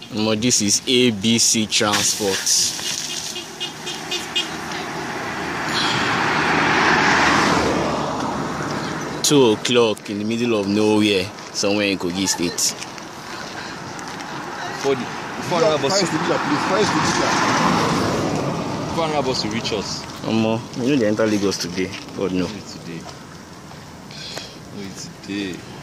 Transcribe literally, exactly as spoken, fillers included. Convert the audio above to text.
No, this is A B C Transport. Two o'clock in the middle of nowhere, somewhere in Kogi State. For the four hundred bus, four hundred bus to reach us. Um, you know they enter Lagos today. God no. Today. No, today.